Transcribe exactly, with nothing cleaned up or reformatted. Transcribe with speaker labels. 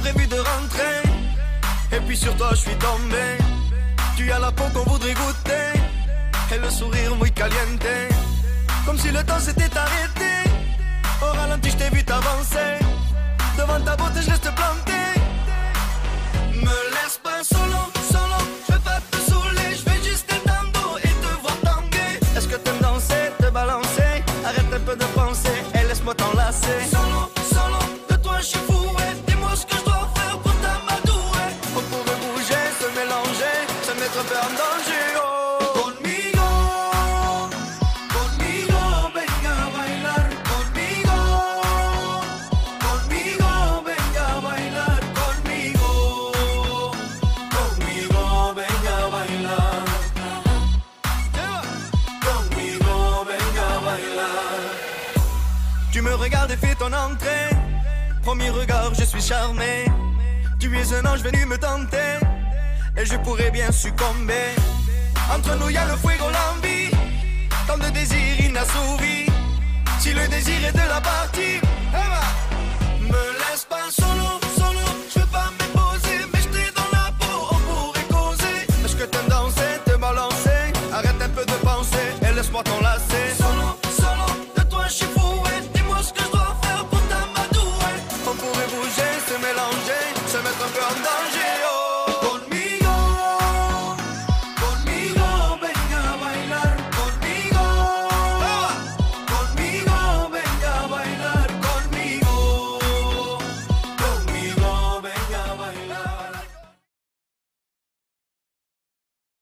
Speaker 1: prévu de rentrer. Et puis sur toi je suis tombé. Tu as la peau qu'on voudrait goûter. Et le sourire muy caliente. Comme si le temps s'était arrêté. Au ralenti je t'ai vu t'avancer. Devant ta beauté je laisse te planter. Me laisse pas solo, solo. Je vais pas te saouler, je vais juste t'entendre et te voir tanguer. Est-ce que t'aimes danser, te balancer? Arrête un peu de penser et laisse-moi t'enlacer. Solo, solo, de toi je suis fou. Dis-moi ce que je dois faire pour t'amadouer. On pourrait bouger, se mélanger, se mettre un peu en danger. Oh. Conmigo, conmigo, venga a bailar. Conmigo, conmigo, venga a bailar. Conmigo, conmigo, venga a bailar. Conmigo, venga a bailar. Tu me regardes et fais ton entrée. Premier regard, je suis charmé. Tu es un ange venu me tenter. Et je pourrais bien succomber. Entre nous y'a le fuego, l'envie. Tant de désirs inassouvis. Si le désir est de la partie, eh ben, me laisse pas solo, solo. Je veux pas m'imposer, mais je t'ai dans la peau. On pourrait causer. Est-ce que t'aimes danser, te balancer? Arrête un peu de penser et laisse-moi t'enlacer.